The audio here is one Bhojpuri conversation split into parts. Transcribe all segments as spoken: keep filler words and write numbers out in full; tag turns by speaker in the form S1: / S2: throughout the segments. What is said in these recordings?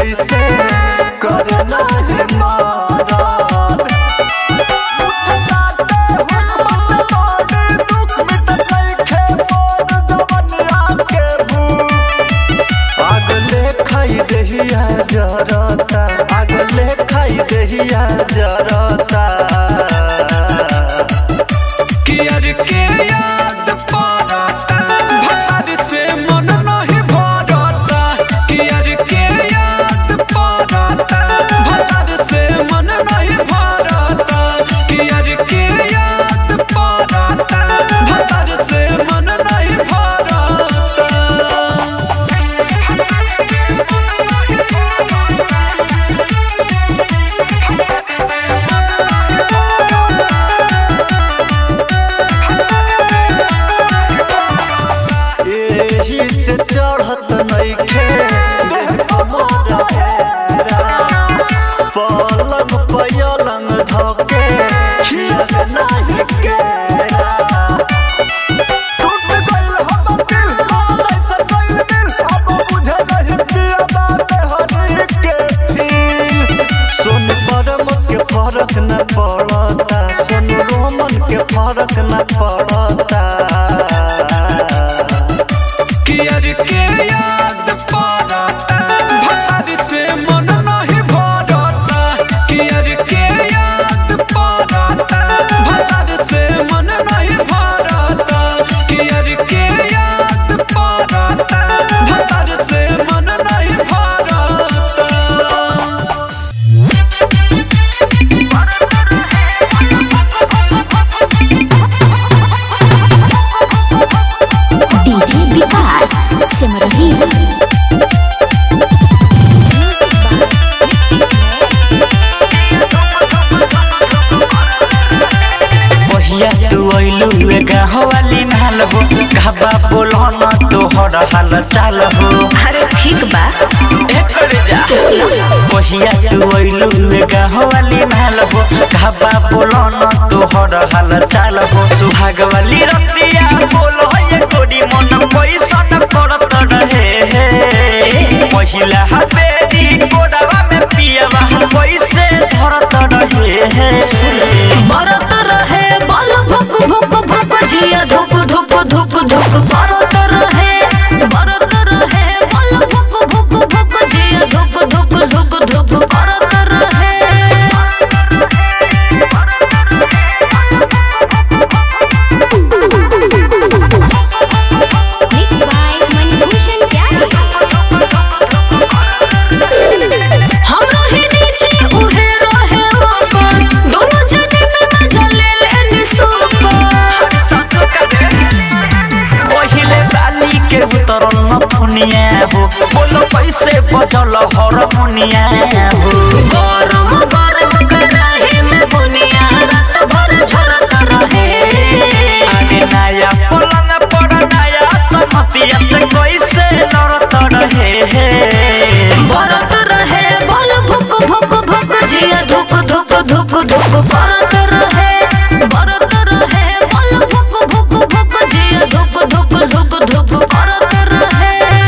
S1: जैसे करना है माराद दुख मिट नइखे मोर जवनिया के भूख आगले खाई दहिया जरता आगले खाई दहिया जरता
S2: कियर के याद पड़ता भतार से मन नहीं भरता कियर के याद पड़ता भतार से मन नहीं भरता कियर के याद पड़ता भतार से मन नहीं भरता
S1: एही से चढ़त नइखे देह हमारा हेरा पलंग पयलंग धके खिलत नाही केरा टूट गइल हम दिल हमरे से गइल दिल अब बुझे नहीं पिया बात हरी के दिल सुन परम के फरक न पड़ता सुन रोमन के फरक न पड़ता
S2: कियर के याद पड़ता भतार से मन नहीं भरता कियर के याद पड़ता भतार से मन नहीं भरता कियर के याद पड़ता भतार से मन नहीं भरता
S3: डीजे विकास सिमरही
S4: बहिया तू अइलू ए गाँव वाली माल हो कहबा बोलो न तोहर हाल चाल हो
S3: अरे ठीक बा
S4: करे जा बहिया तू अइलू ए गाँव वाली माल हो कहबा बोलो न तोहर हाल चाल हो सुहाग वाली रतिया बोलो ये कोडी मन पैसा न करत रहे पहिला हबेरी कोडावा में पियावा पैसे धरत रहे
S3: बरत रहे बल भुक भुक भुक जिया धुक धुक धुक धुक बरत रहे बरत रहे बल भुक भुक भुक जिया धुक धुक धुक धुक बरत रहे मिक्स बाय मनभूषण प्यारी हमरा ही नीचे उहे रहे ऊपर दोनों जने में मजा ले लेने सुपर
S4: पहिले बाली के उतरल न फुनिया हो बोलो पैसे बचल हरमुनिया हो
S3: गरम गरम कराहे में बुनिया रात भर झरत रहे
S4: आगे नया पलंग पर नया समतिया से कैसे लड़त रहे
S3: बरत रहे बल भुक भुक भुक जिया धुक धुक धुक धुक बरत रहे बरत रहे बल भुक भुक भुक जिया धुक धुक धुक धुक बरत रहे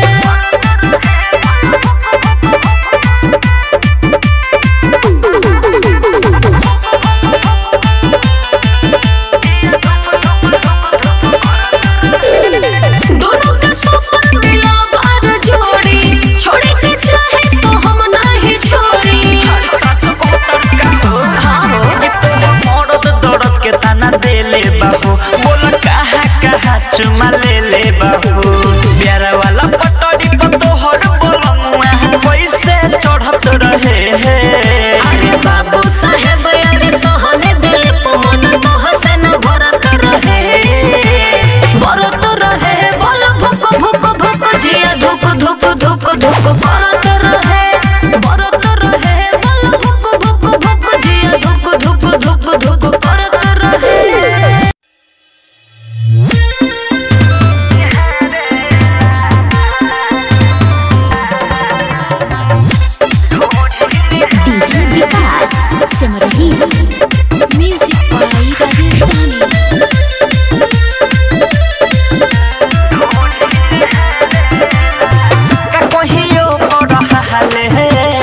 S3: दोनों के सुपर मिला बार जोड़ी छोड़े के चाहे तो हम नहीं छोड़ी
S4: सच को तड़का हो मरद दर्द के ताना देले बाबू बोल कहा कहा चुमा ले ले बाबू प्यारा वाला पटड़ी पर तोहर बोलमुआ पैसे चढ़त रहे
S3: अरे बाबू साहेब यार सोहने दिल पे मन तो हसन भरत रहे भरत रहे बल भुक भुक भुक जिया धुक धुक धुक धुक भरत रहे भरत रहे बल भुक भुक भुक जिया धुक धुक धुक धुक भरत रहे डीजे विकास सिमरही म्यूजिक बाय राजस्थानी
S4: कहियो बड़ा हाले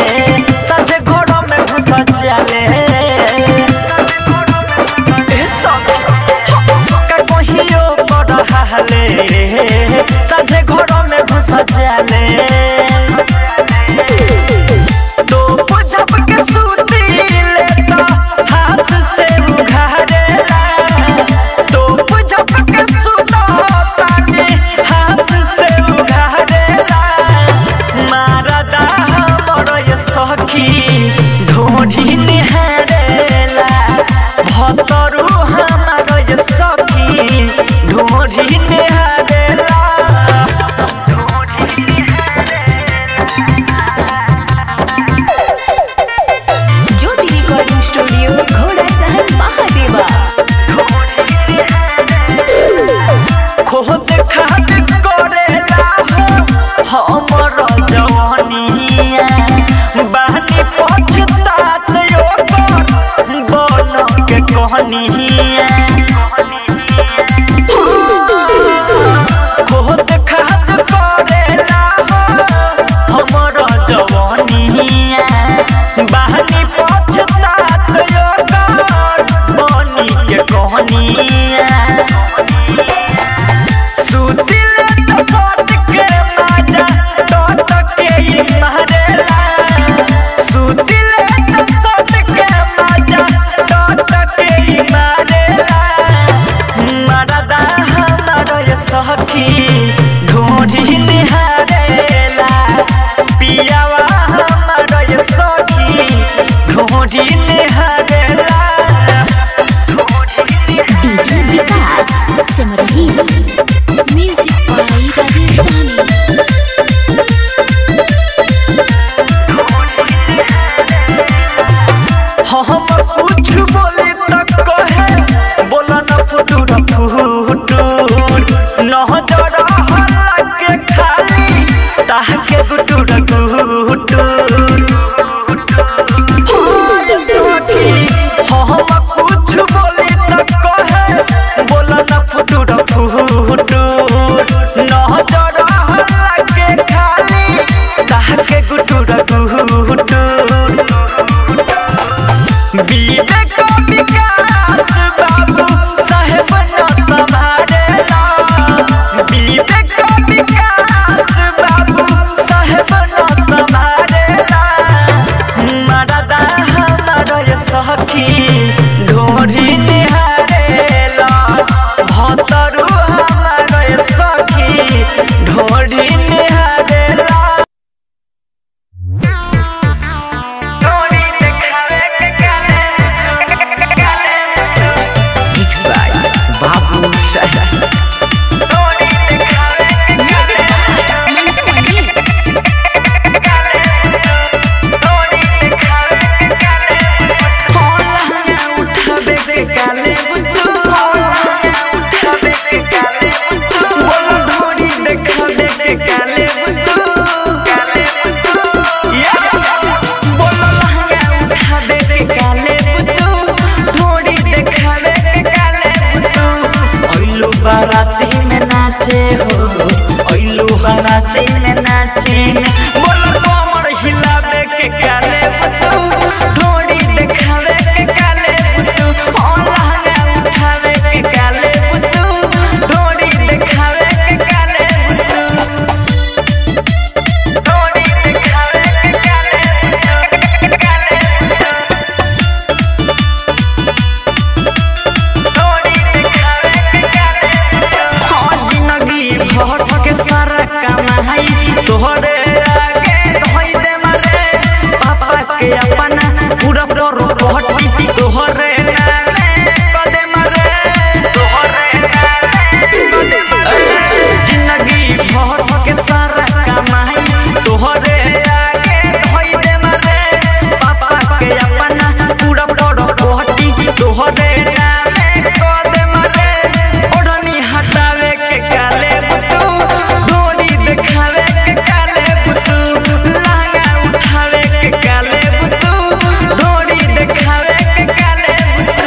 S4: पूरा परो पहटी तोहरे नामे कदे मरे तोहरे नामे जिंदगी भर के सारा कमाई तोहरे आगे धोई दे मरे पापा के अपना पूरा परो पहटी तोहरे नामे कदे मरे ओढ़नी हटावे के काले बुतू डोरी देखावे के काले बुतू लहंगा उठावे के काले बुतू डोरी देखावे के काले बुतू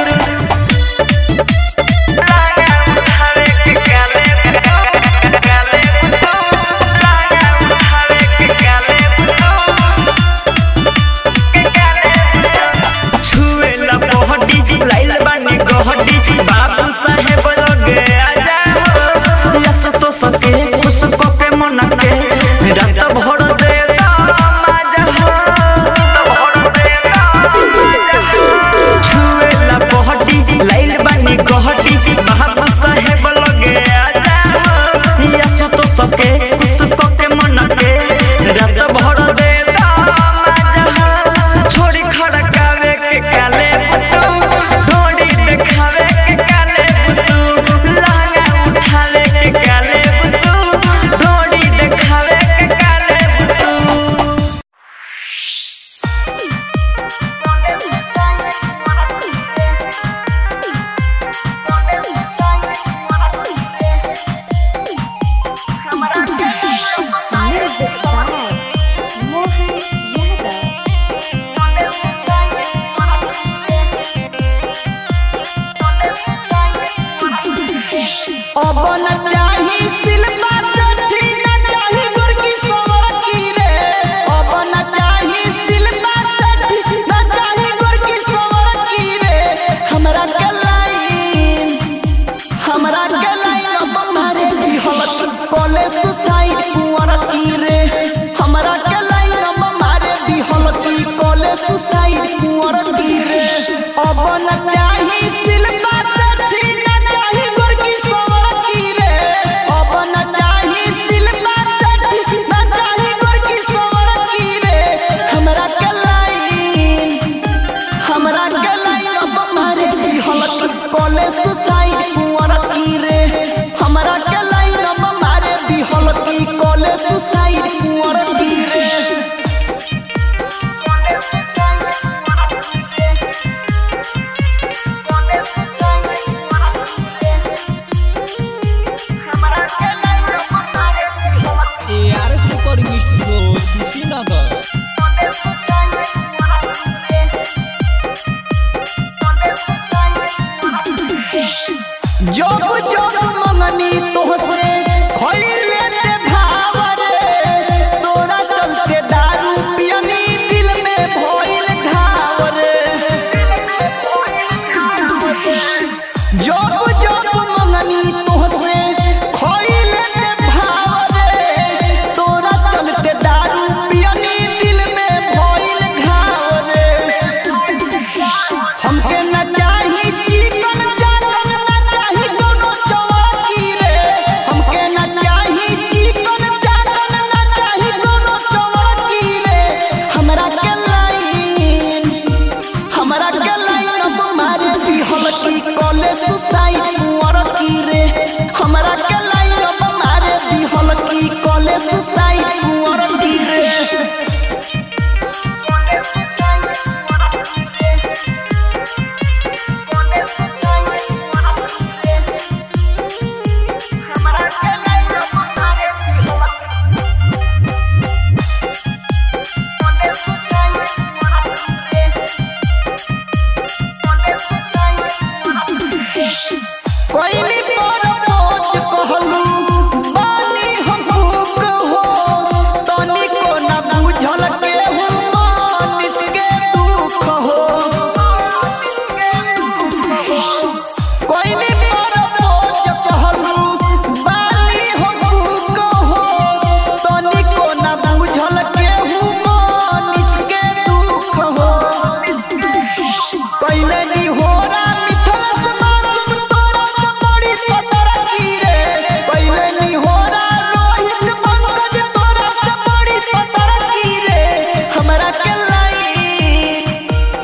S4: लहंगा उठावे के काले बुतू काले बुतू लहंगा उठावे के काले बुतू के काले बुतू छुए ला बहडी लाइल बानी गहडी बाबू साहेब लगे आजा लस तो सके उसको के मन के रात भर दे माजा हो भर दे माजा छुए ला बहडी लाइल बानी गहडी बाबू साहेब लगे आजा लस तो सके उसको के मन के रात भर दे माजा छोड़ी खड़कावे के काले बुतू डोरी देखावे के काले बुतू लहंगा उठावे के काले बुतू डोरी देखावे के काले बुतू
S1: अब न चाही सिल्वा सठी न चाही गुरकी सोरकी रे अब न चाही सिल्वा सठी न चाही गुरकी सोरकी रे हमरा के लाइन हमरा के लाइन अब मारे दी हलत कॉलेज सुसाइड कुंवरकी रे हमरा के लाइन अब मारे दी हलत कॉलेज सुसाइड कुंवरकी रे अब न चाही सिल्वा सठी न चाही गुरकी सोरकी रे अब न चाही सिल्वा सठी न चाही गुरकी सोरकी रे हमरा के लाइन हमरा के लाइन अब मारे दी हलत कॉलेज सुसाइड कुंवरकी रे हमरा के लाइन अब मारे दी हलत कॉलेज सुसाइड कुंवरकी रे
S2: एआरएस रिकॉर्डिंग स्टूडियो कुशीनगर
S1: जब जब मंगनी तोहसे खइले ते भाव रे तोरा चलते दारू पियनी दिल में भइल घाव रे जब जब मंगनी तोहसे खइले ते भाव रे तोरा चलते दारू पियनी दिल में भइल घाव रे हमके न चाही चिकन चाकन न चाही कोनो चौकी रे हमके न चाही चिकन चाकन न चाही कोनो चौकी रे हमरा के लाइन हमरा के लाइन अब मारे दी हलकी कॉलेज सुसाइड कुंवरकी रे हमरा के लाइन अब मारे दी हलकी कॉलेज सुसाइड कुंवरकी रे कोइली पर पहुंच कहलू बानी हम भूख हो तनी को न बुझल के हम मानिस के दुख हो कोइली पर पहुंच कहलू बानी हम भूख हो तनी को न बुझल के हम मानिस के दुख हो कइले नी होरा मिठस मासूम तोरा से बड़ी पतरकी रे कइले नी होरा रोहित पंकज तोरा से बड़ी पतरकी रे हमरा के लाइन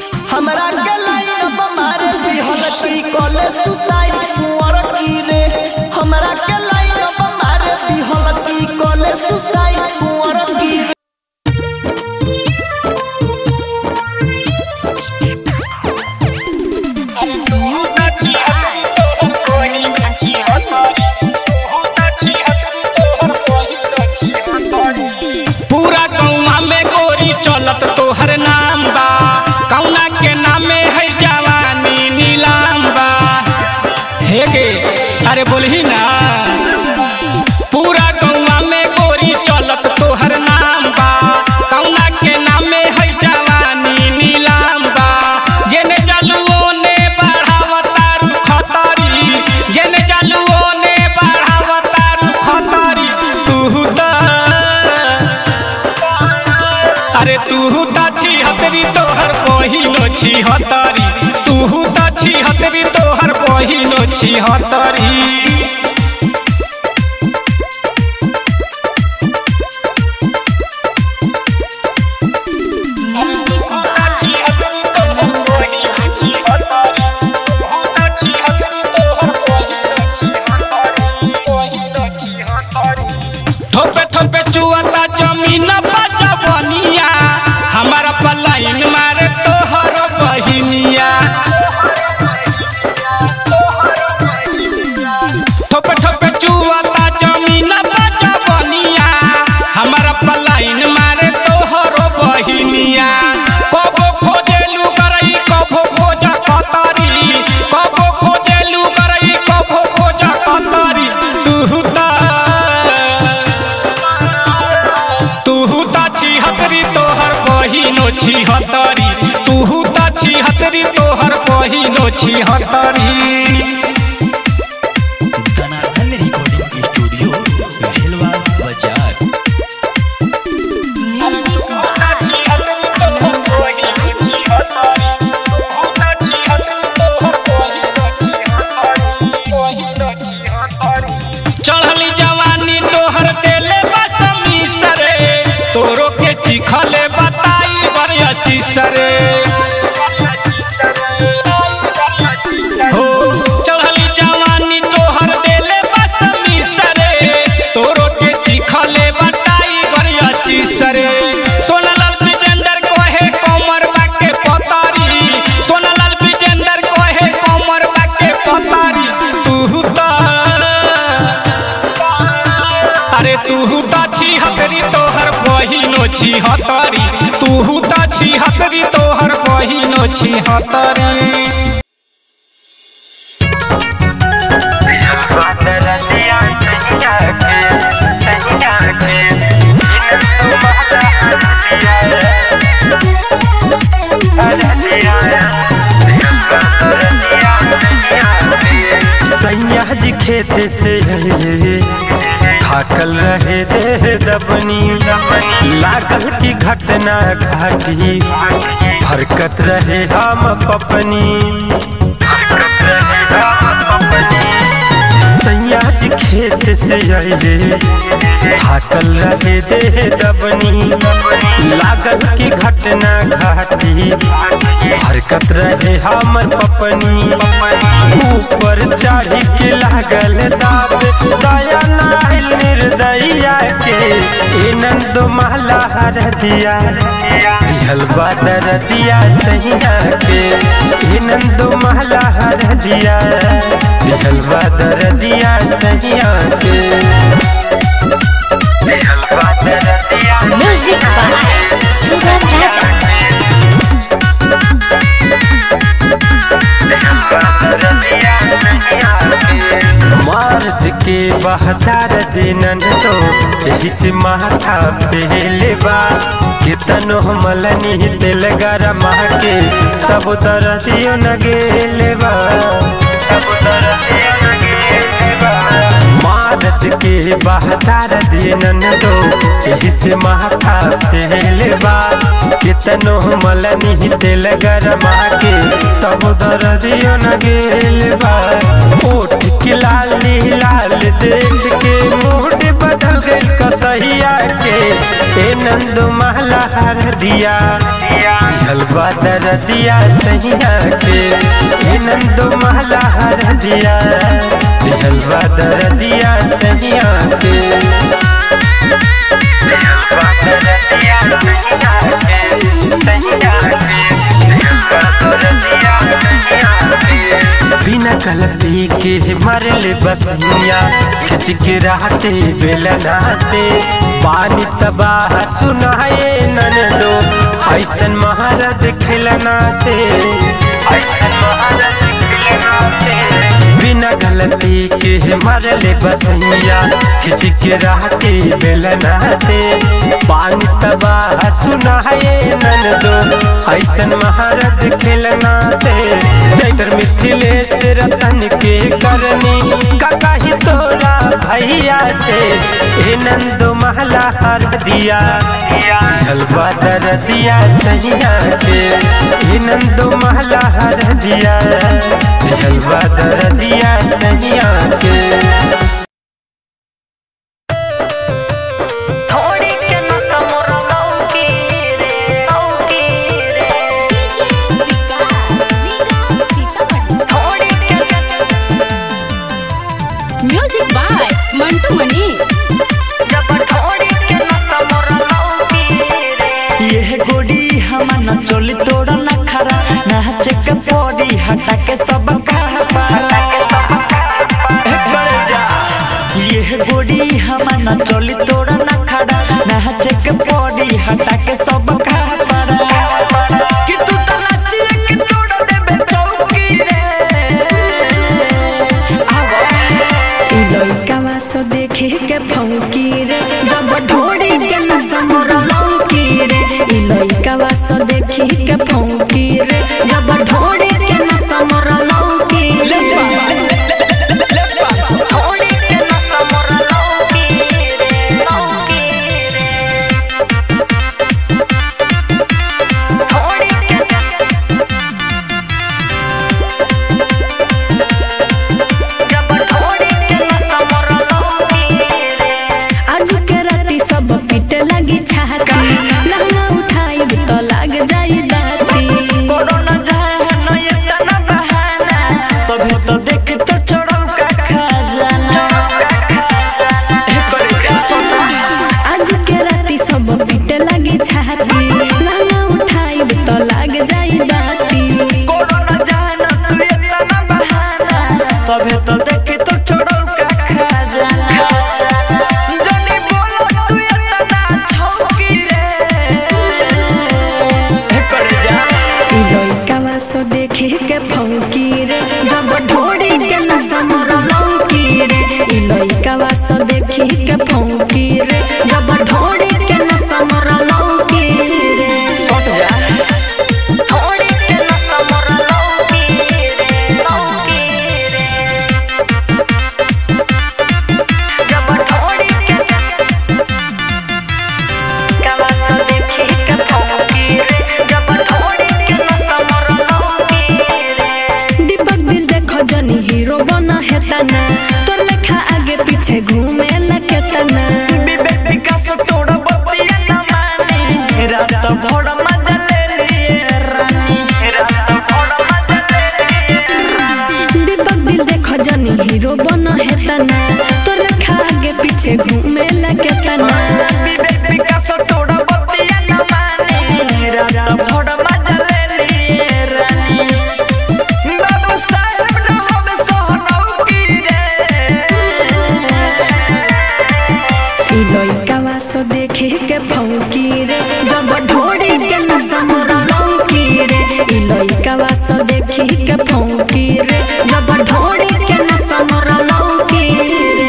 S5: अरे बोलही ना पूरा गौवा में गोरी चलत तोहर नाम बा कौना के नाम में है जवानी नीलाम बा जेने जालुओ ने बढ़ावता रुखतरी जेने जालुओ ने बढ़ावता रुखतरी तू ता अरे तू ता छिहत्तरी तोहर पहिलो छिहत्तरी तू ता छिहत्तरी तोहर पहिलो छिहत्तरी ठोपे ठोपे चुआता जमीन बचा बनिया हमारा पलाइन मारे तोहर बहिनिया ठोपे ठोपे चुआता जमीन बचा बनिया हमारा पलाइन मारे तोहर बहिनिया कबो खोजेलू करई कबो खोजा कतरी कबो खोजेलू करई कबो खोजा कतरी तू ता तू ता छिहत्तरी तोहर पहिलो छिहत्तरी तू ता छिहत्तरी तोहर पहिलो छिहत्तरी
S4: दनाधन रिकॉर्डिंग स्टूडियो भेलवा बाजार
S5: चढ़ली जवानी तोहर देले बसमी सरे तोरो के चिखले बताई बरियासी सरे हो चढ़ली जवानी तोहर देले बसमी सरे तोरो के चिखले बताई बरियासी सरे सोनालाल विजेंदर कोहे कोमर बाके पतारी सोनालाल विजेंदर कोहे कोमर बाके पतारी तू ता अरे तू ता छिहत्तरी तोहर पहिलो छिहत्तरी तू ता छिहत्तरी तोहर पहिलो छिहत्तरी
S6: सैया जी खेत से थाकल रहे देह दबनी लागल की घटना घाटी हरकत रहे हम पपनी सैया जी खेत से आए थाकल रहे देह दबनी लागल की घटना घाटी हरकत रहे हमर पपनी ऊपर चढ़ी के लागल दाब दया नाहिल निर्दया के ए नंद माला हर दिया हलवा दर दिया सैया के ए नंद माला हर दिया हलवा दर दिया सैया के हलवा दर दिया
S3: म्यूजिक बाय सुगम राजा
S6: मर्द के बहतार दिनन तो यही से माथा पहले बा कितनो मलनी दिल गरम के तब दर्दियों न गेले बा तब दर्दियों न गेले बा मर्द के बहतार दिनन तो यही से माथा पहले बा कितनो मलनी दिल गरम के तब दर्दियों न गेले बा ओठ के लाल लाल देख के मूड बदल गई कसहिया के ए नंद महला हर दिया हलवा दर दिया सैया के ए नंद महला हर दिया हलवा दर दिया सैया के हलवा दर दिया सैया के सैया के बिना गलती के मरल बसनिया खिंच के रहते बेलना से पानी तबाह सुनाए नन दो ऐसन महारत खिलना से ऐसन महारत खिलना से बिना गलती के मरले बसैया खिंच के रहती बेलना से पानी तबाह सुना है ननदो ऐसन महारत खेलना से डॉक्टर मिथिलेश रतन के करनी काका ही तोरा भैया से ए नंदो महला हर दिया हलवा दर दिया सैया के ए नंदो महला हर दिया हलवा दर दिया सैया के
S7: म्यूजिक बाय मंटू मनी।
S4: ये गोड़ी हम न चोली तोड़ा न खरा नाच के पौड़ी हटा के सब ये गोड़ी हम न चोली तोड़ा न खड़ा नाच के पौड़ी हटा के सब कि तू तो नाचिए कि तोड़ देबे चौकी रे
S3: लइकावा सो देखे के फौकी रे जब ढोड़ी के नसा मोर लौकी रे ई लइकावा सो देखे के फौकी रे जब ढोड़ी के नसा मोर लौकी रे ढोड़ी के नसा मोर लौकी रे लौकी रे ढोड़ी के जब ढोड़ी के नसा मोर लौकी रे आज के राती सब पीटे लगी छाती लहंगा उठाई तो लाग जाई दाती
S4: कोरोना जाए न ये तना बहाना सभी तो देख तो छोड़ो का खजाना
S3: आज के राती सब पीटे लगी छाती लहंगा उठाई तो लाग जाई दाती
S4: कोरोना जाए न तू ये तना बहाना सभी तो देख तो छोड़ो का खजाना जनी बोलो तू ये तना छौकी रे कर जा
S3: लइकावा सो देखे के फौकी रे जब ढोड़ी के नसा मोर लौकी रे ई लइकावा सो देखे के फौकी रे जब ढोड़ी के नसा मोर लौकी रे
S4: सट जा
S3: ढोड़ी के नसा मोर लौकी रे लौकी रे जब ढोड़ी के कावा सो देखे के फौकी रे जब ढोड़ी के नसा मोर लौकी रे दीपक दिल देखो जनी हीरो बना है तना तोर लेखा आगे पीछे घूमे लगे तना
S4: विवेक विकास तोड़ बतिया न मानी रात भर मजा ले लिए रानी रात भर मजा ले लिए
S3: दीपक दिल देखो जनी हीरो बना है तना तोर लेखा आगे पीछे घूमे लगे तना
S4: विवेक विकास तोड़ बतिया न मानी रात भर मजा ले लिए रानी बाबू साहब न हमें सोहनौ की रे
S3: ई लइकावा सो देखे के फौकी रे जब ढोड़ी के नसा मोर लौकी रे ई लइकावा सो देखे के फौकी रे जब ढोड़ी के नसा मोर लौकी रे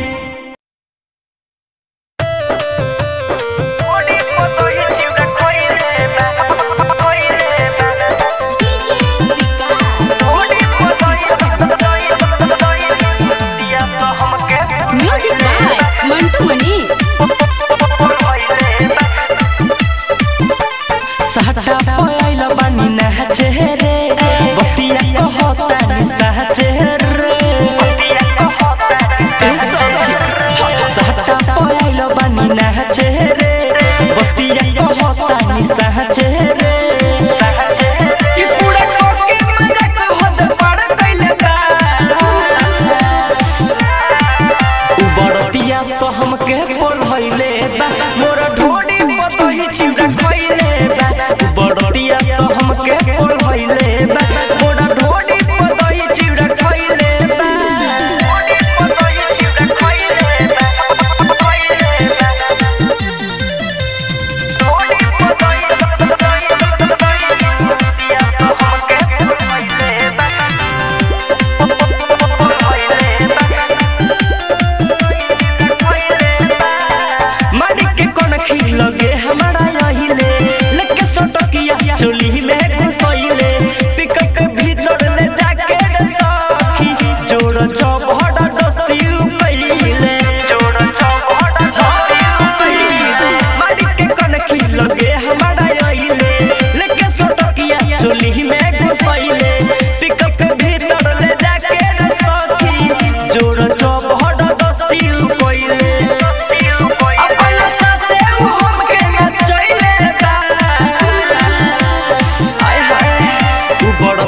S7: म्यूजिक बाय मंटू मनी।
S4: साटा पयाइल बानी नाचे रे बतिया कहता नि साचे रे साटा पयाइल बानी नाचे रे बतिया कहता नि साचे रे कि पूरा कोके मजा को हद पड़ गइले बा उ बड़तिया तो हमके बोल हइले बा मोर ढोड़ी पतही चिउरा खइले बा उ बड़तिया तो हमके बोल हइले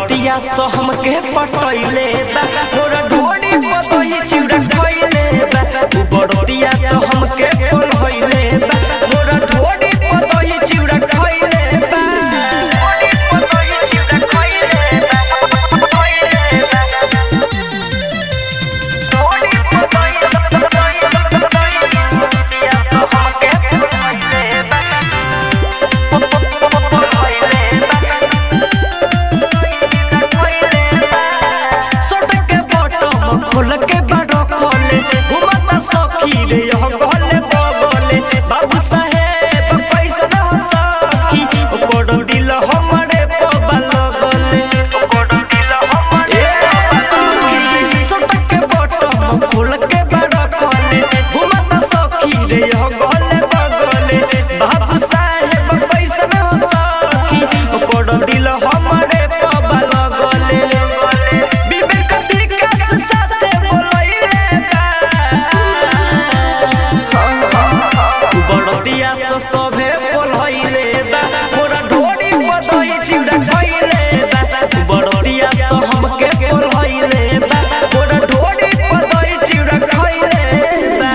S4: बरतिया सो हमके पटैले बा मोरा ढोड़ी पतई चिउरा खइले बा बरतिया तो हमके पटैले बा मोरा ढोड़ी पतई चिउरा खइले बा पतई चिउरा खइले बा खइले बा ढोड़ी पतई बरतिया तो हमके पटैले बा खोल के बड़ो खोले घुमता सखी रे यह गले बगले बाबू साहेब पैसा न सखी कोड दिल हमरे पबल गले कोड दिल हमरे सखी सोट के बटो खोल के बड़ो खोले घुमता सखी रे यह गले बगले बाबू साहेब पैसा न सखी कोड दिल हमरे पबल गले विवेक विकास बड़तिया से सभे बोलैले बा मोरा ढोड़ी पतई चिउरा खइले बा बड़तिया से हमके बोलैले बा मोरा ढोड़ी पतई चिउरा खइले बा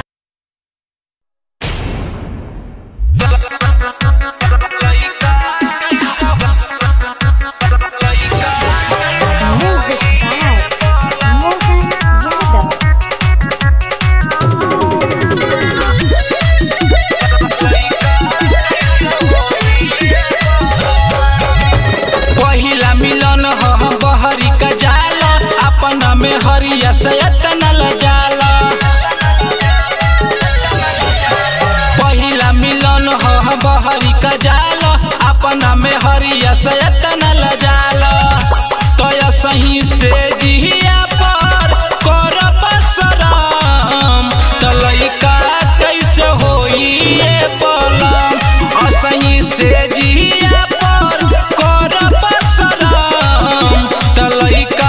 S5: में हरिया सयतन लजाला पहिला मिलन ह बहरी का जाला अपना में हरिया सयतन लजाला तय सही से जिया पर कर बसराम तलैका कैसे होई ये पलम असही से जिया पर कर बसराम तलैका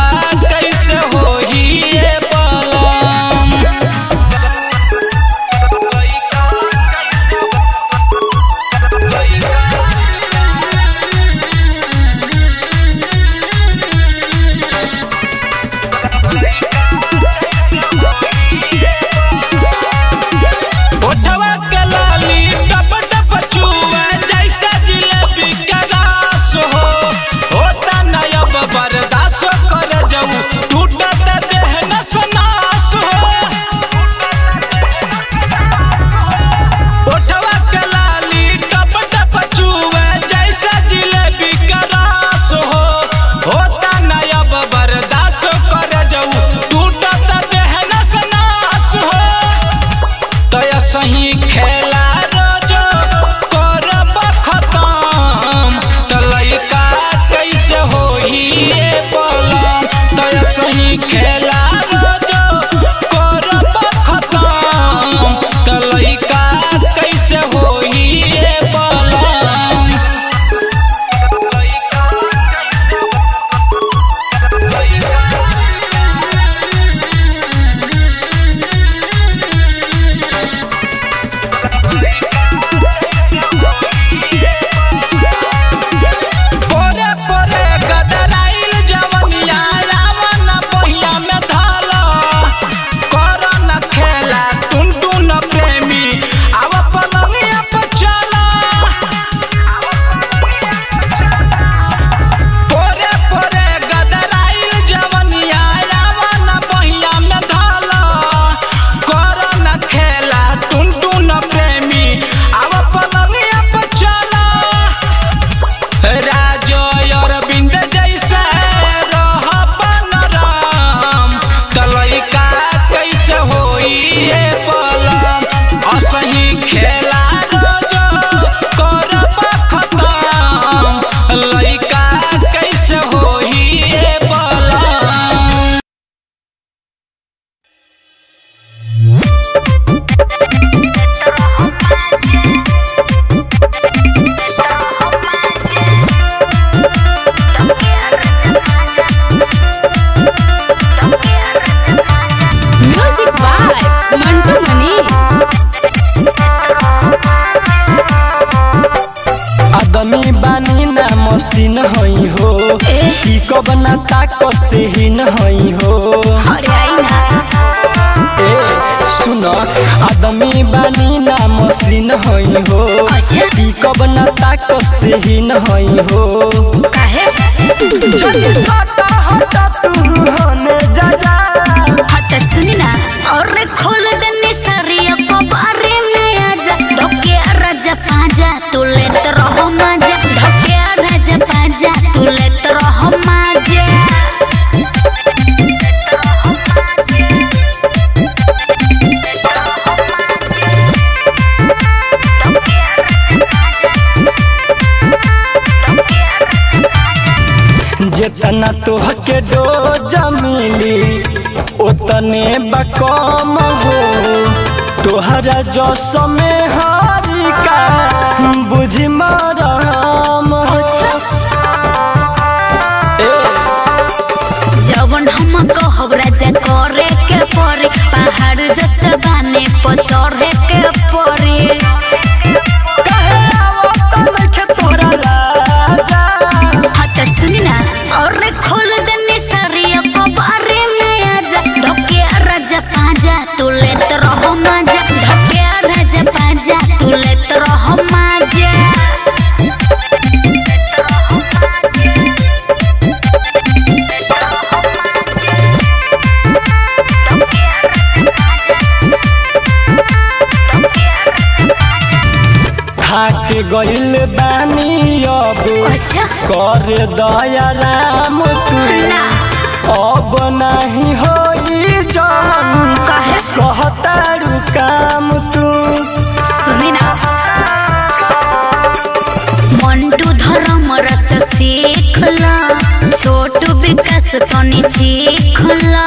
S5: सही खेला रोजो करब खत्म तलैका कैसे होई ये बलम पोरे पोरे गदराइल जवनिया रावण पहिया में
S1: पिकअप ना ताको से ही नहीं हो।
S3: अरे आई ना
S1: ए सुनो आदमी बानी ना मशीन हई हो। पिकअप ना ताको से ही नहीं हो।
S3: काहे
S1: जल्दी सटा हटा तू होने जा जा।
S3: हट सुनी ना और खोल देनी सारिया को बारे में आजा धोके राजा पाजा तू लेत रहो मजा धोके राजा पाजा तू लेत रहो मजा।
S1: जितना तोहके डोज मिली उतने बकम हो। तोहरा जस में हरी का बुझी मरम हो।
S3: जवन हम कहब राजा करे के परे पहाड़ जस बाने पर चढ़े के परे।
S1: कहे आवत नइखे तोरा लाजा।
S3: हट सुनी ना और खोल देनी सारिया को बारे में आजा धोके राजा पाजा तू लेत रहो मजा धोके राजा पाजा तू लेत रहो मजा।
S1: थाक गइल बानी अब कर दया राम तू। अब नहीं होई जवन
S3: काहे
S1: कहतारू काम तू।
S3: सुनी ना मंटू धर्म रस सीखला छोटू विकास तनी चीखला।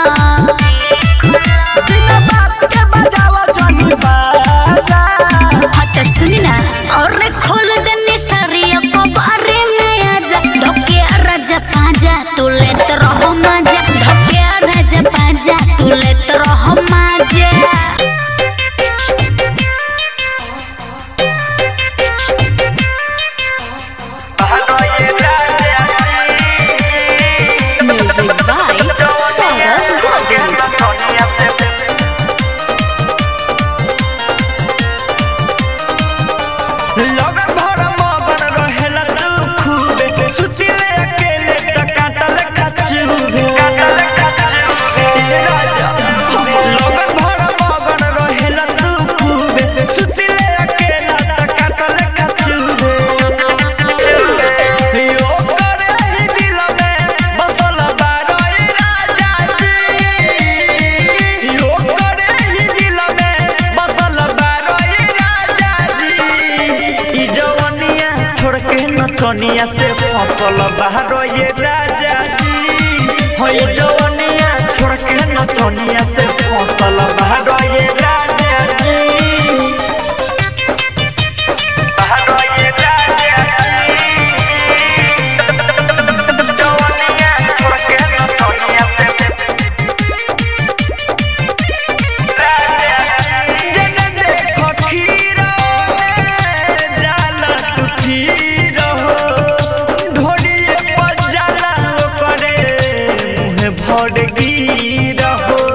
S1: बिना बात के बजावा जनी बाजा।
S3: हट सुनी ना और खोल देनी सारिया को बारे में आजा धोके राजा पाजा तू लेत रहो मजा धोके राजा पाजा तू लेत रहो मजा। Music by Saurabh Govil.
S4: लगन भर मगन रहेला तू खूबे सुतिले अकेले त काटल खचुबे। लगन भर मगन रहेला तू खूबे सुतिले अकेला त काटल खचुबे। यो करे ही दिल में बसल बारोई राजा जी। यो करे ही दिल में बसल बारोई राजा जी। ई जवनिया छोड़ के नचनिया से फसल बाहरो ये राजा जी। हो ये जवनिया छोड़ के नचनिया से फसल बाहरो ये राजा जी। बाहरो ये राजा जी। जवनिया छोड़ के नचनिया से जने देखो खीरो जाला तू खीरो ढोलिए पर जाला करे मुहे भड़ गिरो।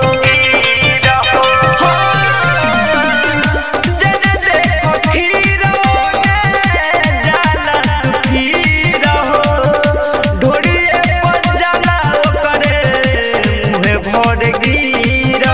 S4: जने देखो खीरो जाला तू खीरो ढोलिए पर जाला करे मुहे भड़ गिरो।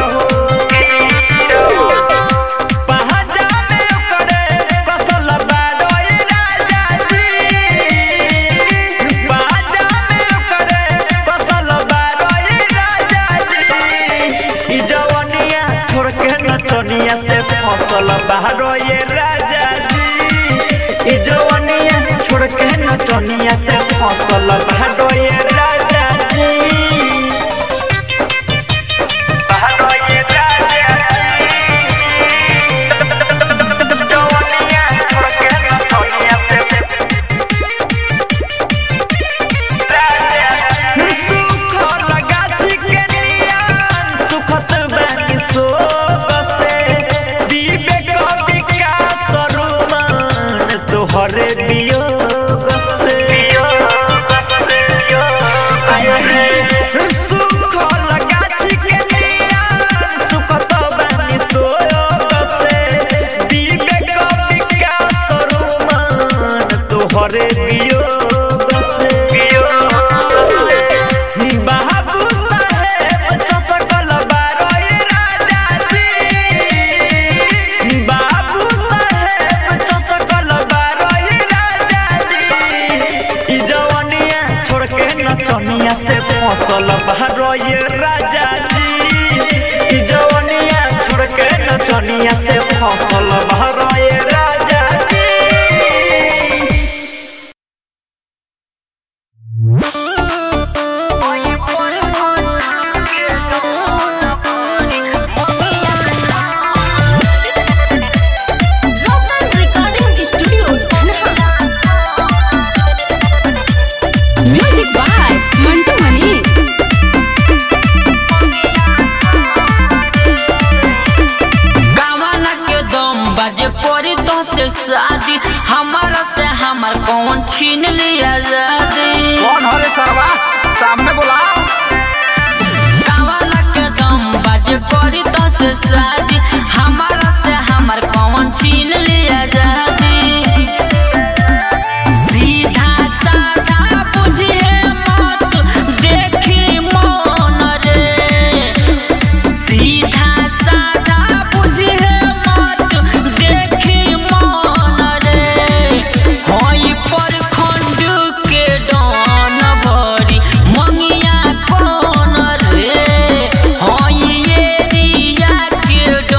S4: पहाजा में करे कसल बारोई राजा जी। पहाजा में करे कसल बारोई राजा जी। ई जवनिया छोड़ के नचनिया से फसल बारोई राजा जी। ई जवनिया छोड़ के नचनिया से फसल बारोई राजा जी। बारोई राजा जवनिया छोड़ के नचनिया से सुख लगा के नियन सुखत बानी सोब से। दीबे कवि का सरुमान तोहरे वियोग से। नचनिया से फसल बाहरो ये राजा जी कि जवनिया छोड़ के नचनिया से फसल बाहरो ये राजा जी।
S7: Music by Mantu Mani.
S3: गावाना के दम बाजे कोरी तो से शादी हमारा से हमार कौन छीन लिया आजादी।
S1: कौन हो रे सरवा सामने बुला।
S3: गावाना के दम बाजे कोरी तो से शादी हमारा से हमार कौन छीन लिया आजादी। सीधा साधा बुझिए मत देखी मन रे। सीधा साधा बुझिए मत देखी मन रे। होई पर खंड के डन भरी मंगिया कौन रे। होई एरिया के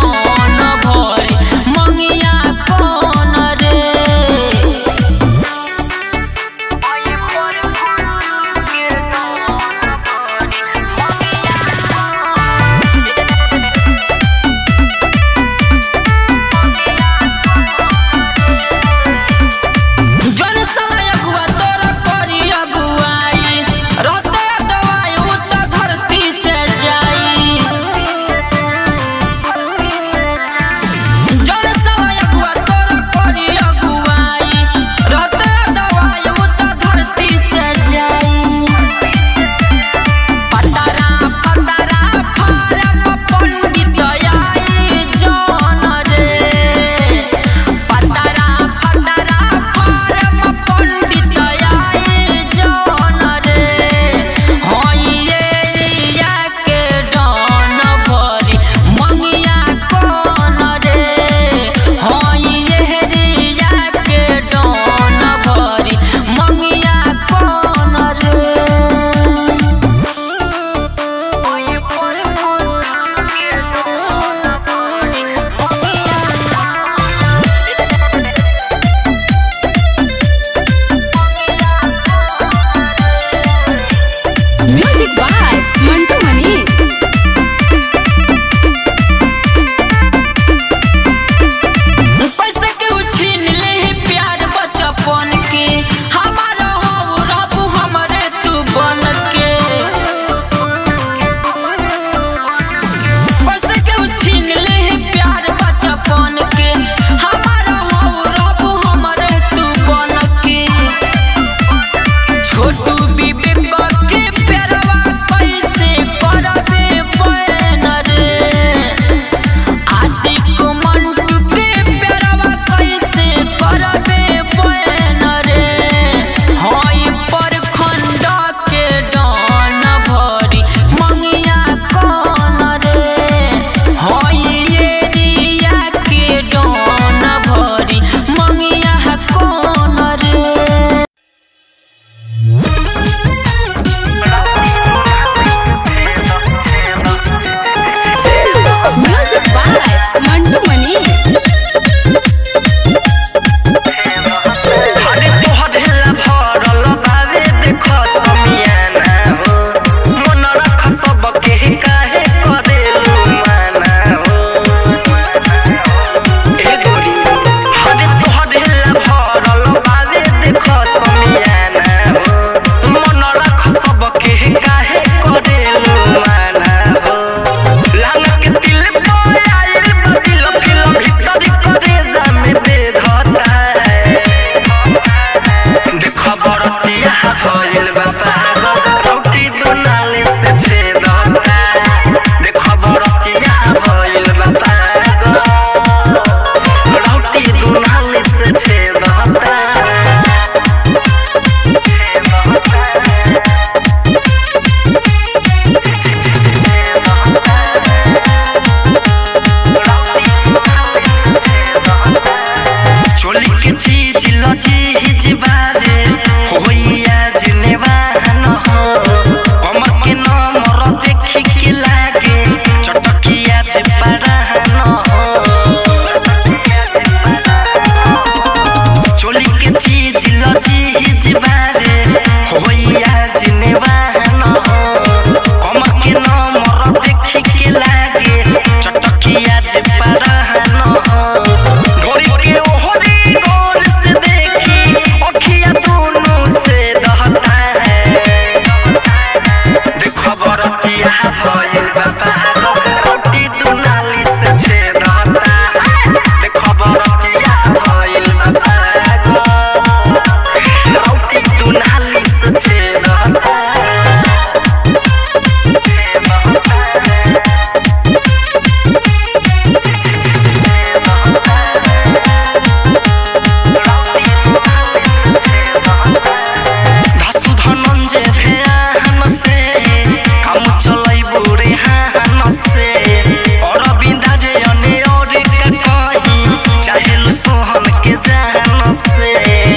S4: जान से काम चलैबू रे हान से और बिंदा जे अने और का कहीं चाहेलु सोहन के जान से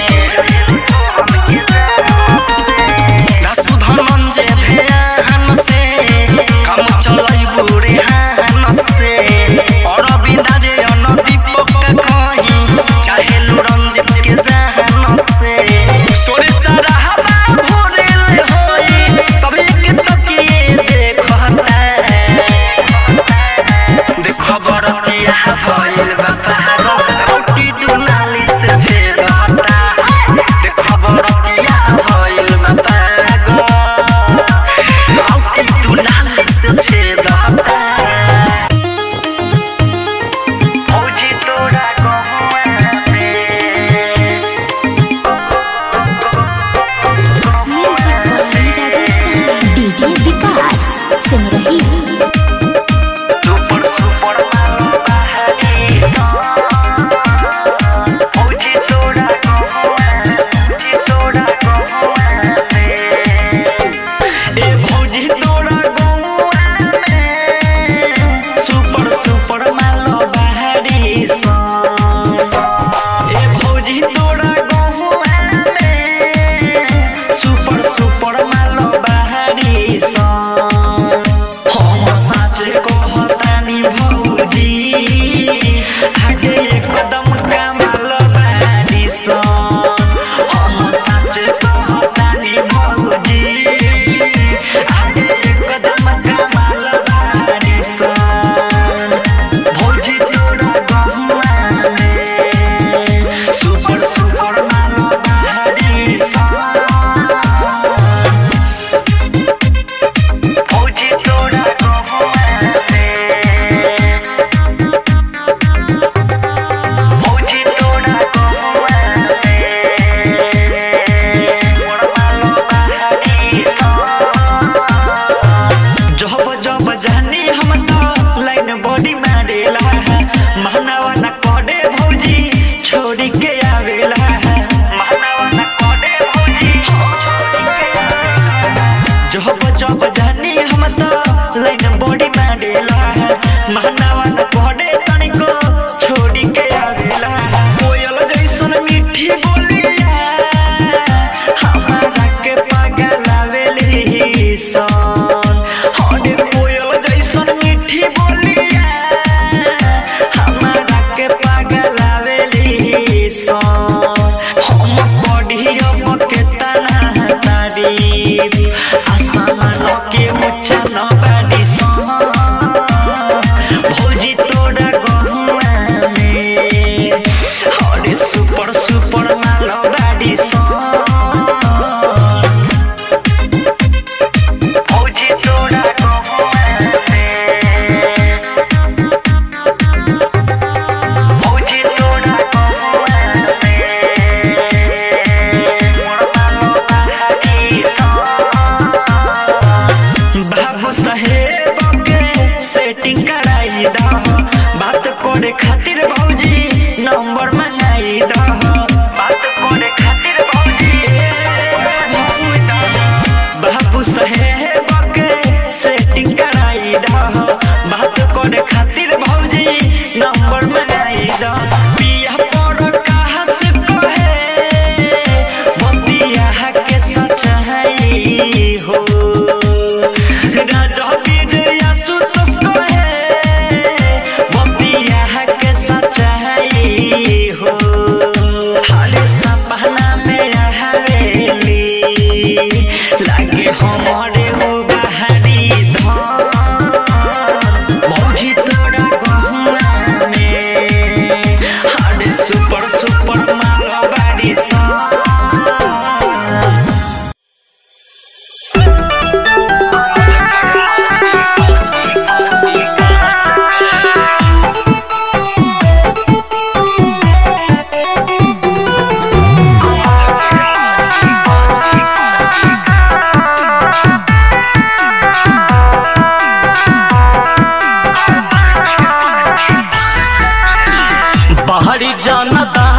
S4: दासु धनन जे ध्यान से काम चलैबू रे हान से और बिंदा जे अन दीपक का कहीं चाहेलु रंजित के जान से सोरे सारा हवा भोरे ले होई सभी के तकिए देखता देखो बरतिया भइल बापा रोटी दुनाली से छेदता देखो बरतिया भइल बापा रोटी दुनाली से छेदता
S3: सुन रही
S4: सुपर सुपर मालो बहारी ओजी तोड़ा ओजी तोड़ा ए भौजी तोड़ा गौआ में सुपर सुपर मालो बहारी ए भौजी तोड़ा गौआ में सुपर सुपर मालो बहारी आगे एकदम कमाल बारी सन हम सच कहतानी भौजी आगे एकदम कमाल बारी सन भौजी तोड़ा गहुआ में सुपर सुपर माल बारी सन भौजी तोड़ा गहुआ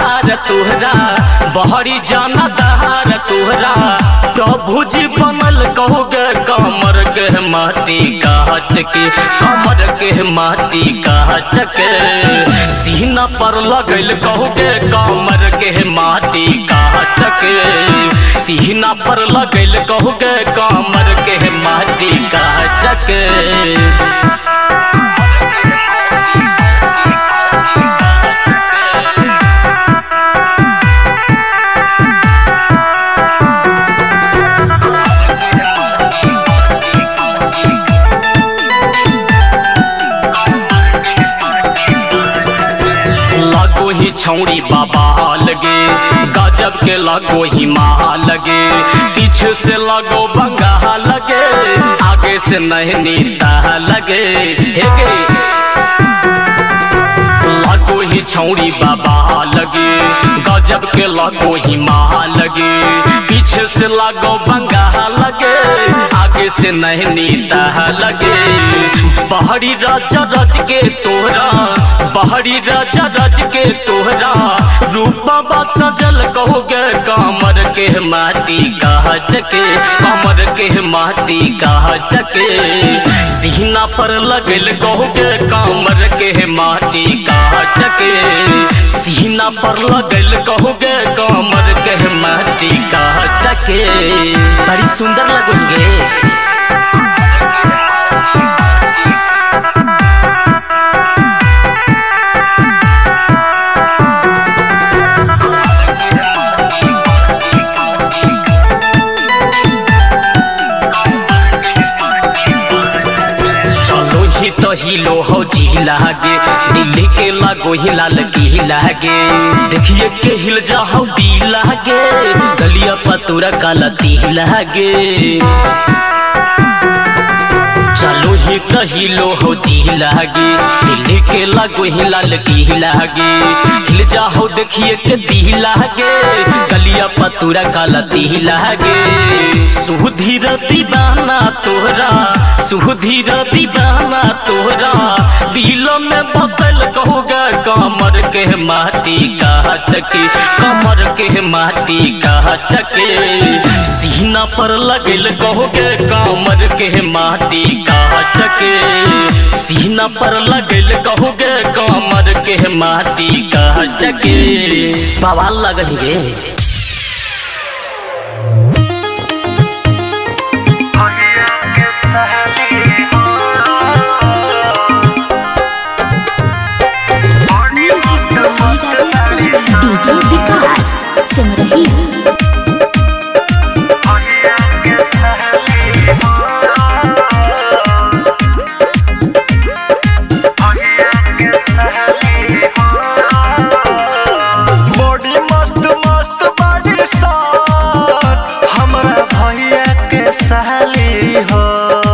S4: तोहरा बहरी जाना दहार तोहरा प्रभु जी बनल
S8: कहोगे कमर के माटी काट के कमर के माटी काट के सीना पर लगल कहोगे कमर के माटी काट के सीना पर लगल कहोगे कमर के माटी काट के छौड़ी बाबा लगे गजब के लगो ही महा लगे पीछे से लगो बंगा लगे आगे से नहनी ता लगे हे गे लगो ही छौड़ी बाबा लगे गजब के लगो ही महा लगे पीछे से लगो बंगा लगे आगे से नहनी ता लगे बहरी राजा रज के तोहरा बहरी राजा रज के तोहरा रूपा सजल कहोगे कमर के माटी काट के कमर के माटी काट के सीना पर लगल कहोगे कमर के माटी काट के सीना पर लगल कहोगे कमर के माटी काट के बड़ी सुंदर लगोगे तो हिलो हो जी लागे दिल्ली के लागो ही लाल की लागे देखिए के हिल जाओ दी लागे गलिया पतुरा काला ती लागे चलो ही तो हिलो हो जी लागे दिल्ली के लागो ही लाल की लागे हिल जाओ देखिए के दी लागे गलिया पतुरा काला ती लागे सुधीर दीवाना तोहरा सुधीर दीवाना तोहरा दिल में बसल कहोगे कमर के माटी काट के कमर के माटी काट के सीना पर लगल कहोगे कमर के माटी काट के सीना पर लगल कहोगे कमर के माटी काट के बवाल लगेंगे
S3: डीजे विकास सिमरही
S1: बॉडी मस्त मस्त बॉडी सन हमरा भैया के सहेली हो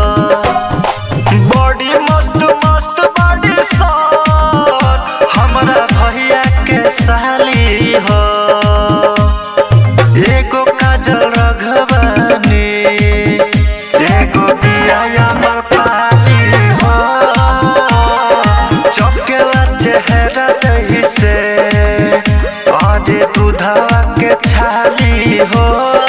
S1: बॉडी मस्त मस्त बॉडी सन हमरा भैया के सहेली हो एगो काजल रघवानी एगो बिया अमर पाली हो चमकेला चेहरा जैसे आधे दूधवा के छाली हो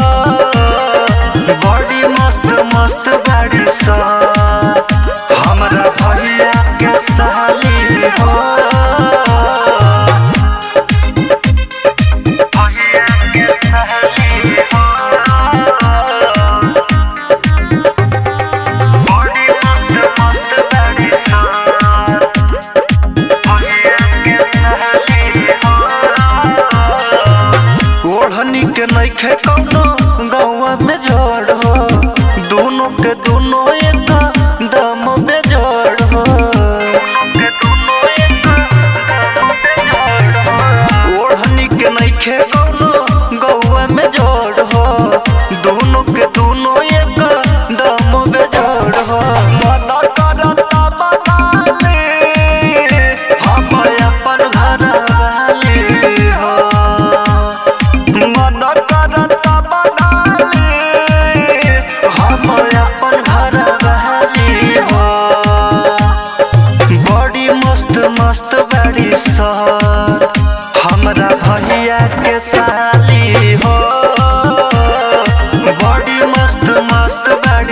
S1: बॉडी मस्त मस्त बड़ी सा हमरा भैया के सहेली हो भैया के सहेली हो बॉडी मस्त मस्त बड़ी सा भैया के सहेली हो ओढ़नी के नइखे कौनो गौवा में जोड़ हो दोनों के दोनों एक दम बेजोड़ हो ओढ़नी के नइखे कौनो गौवा में जोड़ हो दोनों के दोनों एक दम बेजोड़ हो मन करता बनाली हम अपन घर वाली हो मन करता बनाली हम अपन घर वाली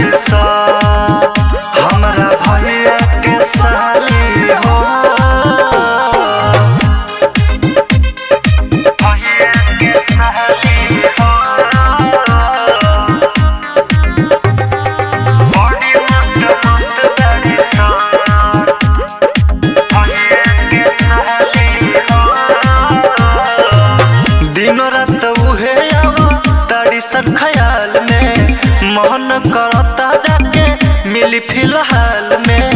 S9: बड़ी सा हमरा भैया के साली हो भैया के साली हो बड़ी मस्त मस्त बड़ी सा भैया के साली हो दिनों रात उहे आवा ताड़ी सन ख्याल में मोहन करता जाके मिली फिलहाल में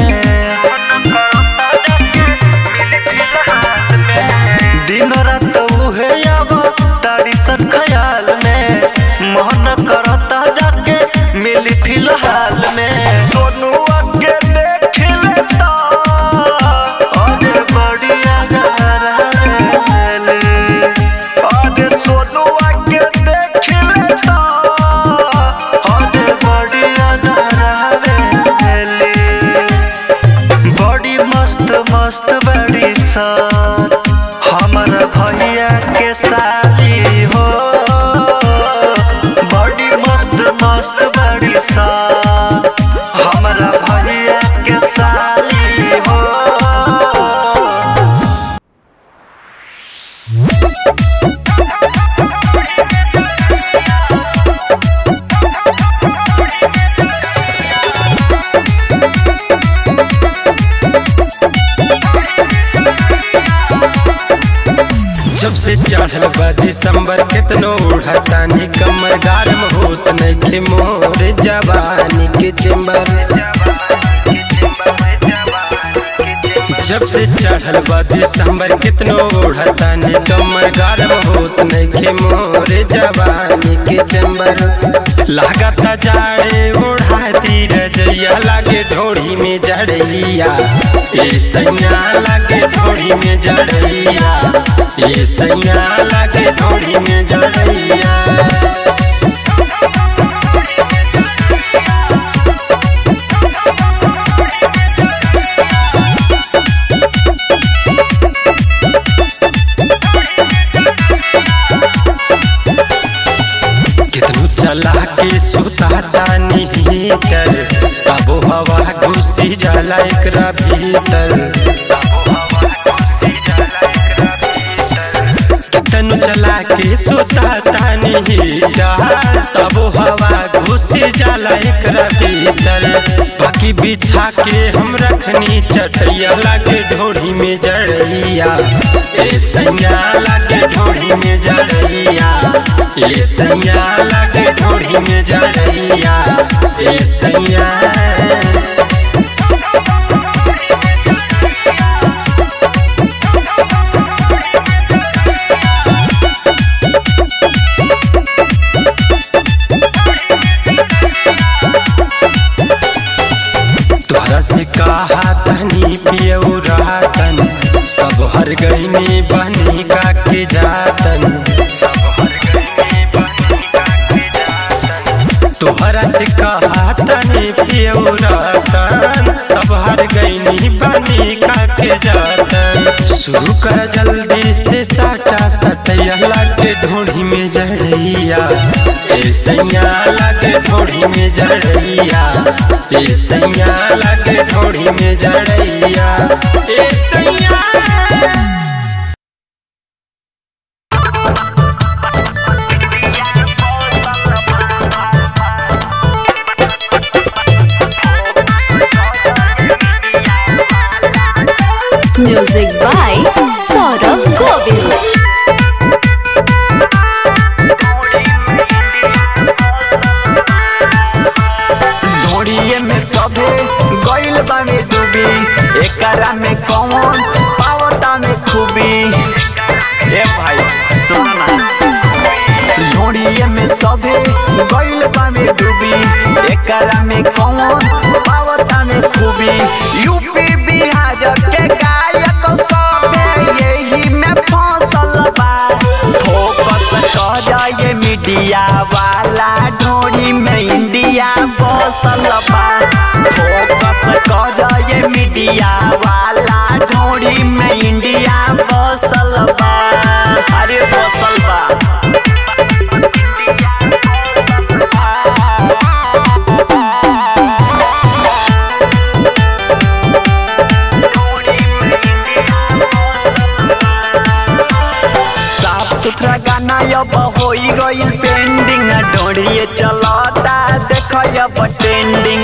S9: दिन रात उहे आवा ताड़ी सन ख्याल में मोहन करता जाके मिली फिलहाल में सोनू आगे देख लेता अरे बढ़िया गहराले अरे सोनू आगे देख लेता अरे बढ़िया गहराले बड़ी मस्त मस्त बड़ी सा हमारा भैया के साली हो बड़ी मस्त मस्त बड़ी सा हमारा भैया के साली हो
S6: जब से चढ़ल बा दिसंबर कितनो उड़तानी कमर गारम होत नइखे मोर जवानी के चेंबर जब से चढ़ल बा दिसंबर कितनो उड़तानी कमर गारम होत नइखे मोर जवानी के चेंबर लागता जाड़े उड़ाती रजैया लागे ढोड़ी में जड़ैया ए सैया लागे ढोड़ी में जड़ैया ए सैया लागे ढोड़ी में जड़ैया कितनो चला के सुता तानी हीटर तबो हवा घुसी जाला एकरा भीतर कितनो चला के सुता तानी हीटर तबो हवा घुसी जाला एकरा भीतर बाकी बिछा के हम रखनी चटैया लागे ढोड़ी में जड़ैया ए सैया लागे ढोड़ी में जड़ैया ए सैया लागे ढोड़ी में जड़ैया ए सैया तोहरा से कहा तनी पियऊ रातन सब हर गईनी बनी का के जातन तोहरा से कहा तनी पियऊ रातन सब हर गईनी बनी का के जातन शुरू कर जल्दी से साटा सटैया लागे ढोड़ी में जड़ैया ए सैया लागे ढोड़ी में जड़ैया ए सैया लागे ढोड़ी में जड़ैया ए सैया
S3: Music by Saurav Govind.
S1: ढोड़िए में सभे गइल बामे डूबी एकरा में कौन पावता में खूबी ए भाई सुना ढोड़िए में सभे गइल बामे डूबी एकरा में कौन पावता में खूबी यूपी बिहार के गायक सभे यही में फसल बा फोकस कर ये मीडिया वाला ढोड़ी में इंडिया बसल बा फोकस कर ये मीडिया वाला ढोड़ी में इंडिया बसल बा अरे बसल बा गई पेंडिंग ढोड़िए चलता देखो अब ट्रेंडिंग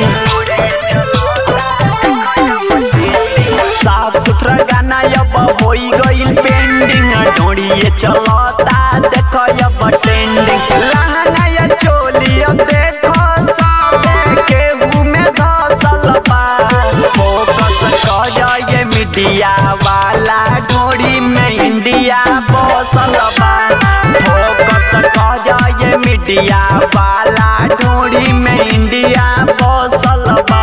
S1: साफ सुथरा गाना अब हो गई पेंडिंग ढोड़िए चलता देखो अब ट्रेंडिंग लहंगा या चोली देखो सब केहू में धसल बा फोकस कर ये मीडिया वाला ढोड़ी में इंडिया बसल बा फोकस कर ये मीडिया वाला ढोड़ी में इंडिया बसल बा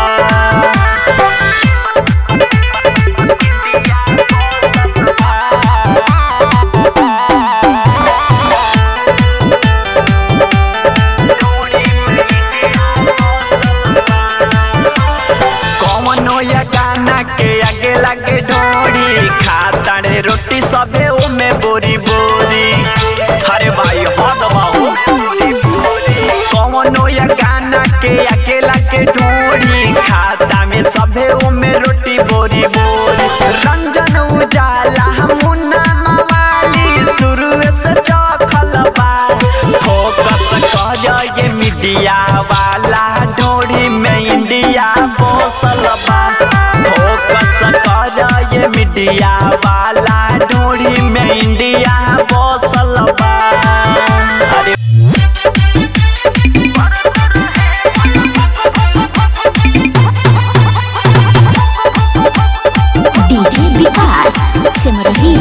S1: रोटी सबे ओमे बोरी बोरी अरे भाई हद बाबू कौनो या गाना के अकेला के ढोरी खाता में सबे ओमे रोटी बोरी बोरी रंजन उजाला मुन्ना मवाली शुरू से चखल बा फोकस कर ये मीडिया वाला ढोरी में इंडिया बसल बा फोकस कर ये मीडिया वाला ढोरी में इंडिया बसल बा अरे
S3: डीजे विकास सिमरही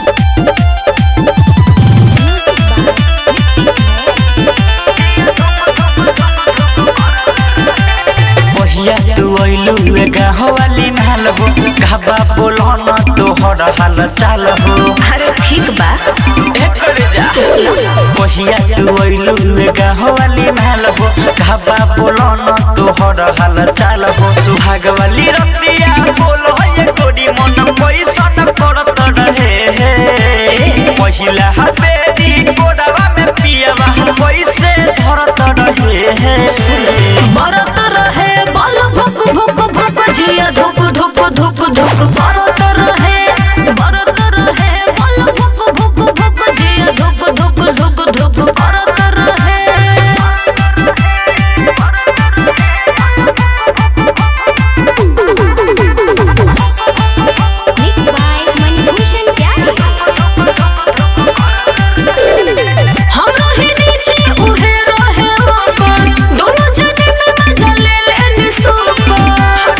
S4: गाँव वाली माल हो कहबा बोलो न तोहर हाल चाल हो
S3: अरे ठीक बा
S4: कहिया तू अइलू गाँव वाली माल हो कहबा बोलो न तोहर हाल चाल हो सुहाग वाली रतिया बोलो ये कोडी मन पैसा करत रहे पहिला हबेरी कोडावा में पियावा पैसे धरत रहे
S3: बरत रहे बल भुक भुक भुक जिया धुक धुक धुक धुक बरत रहे बरत रहे बल भुक भुक भुक जिया धुक धुक धुक धुक बरत रहे मिक्स बाय मनभूषण प्यारी हमरा ही नीचे उहे रहे ऊपर दोनों जने में मजा ले लेनी सुपर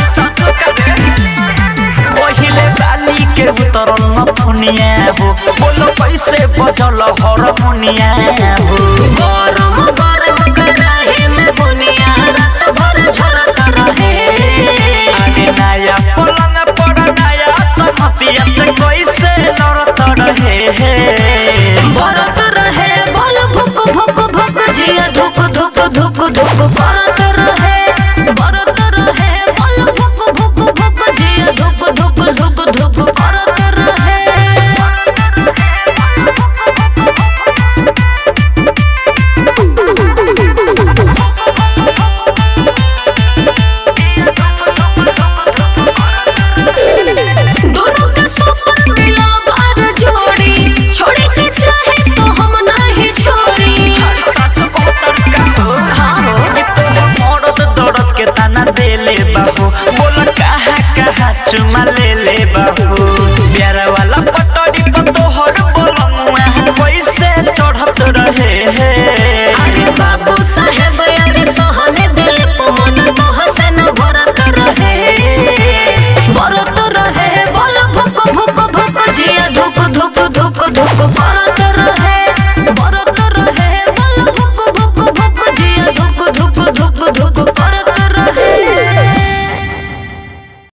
S4: पहिले बाली के उतरल न फुनिया हो बोलो पैसे बजल हरमुनिया हो
S3: गरम गरम कराहे में बुनिया रात भर झरक रहे
S4: आगे नया पलंग पर नया समतिया से कैसे लड़त रहे
S3: बरत रहे बल भुक भुक भुक जिया धुक धुक धुक धुक बरत रहे बरत रहे बल भुक भुक भुक जिया धुक धुक धुक धुक बरत रहे दोनों का सुपर मिला बार जोड़ी छोड़े के चाहे तो हम नहीं छोड़ी
S4: सच को तड़का हो
S3: हाँ हो
S4: तो मरद दर्द के ताना दे ले बाबू बोल कहा कहा चुमा ले ले बाबू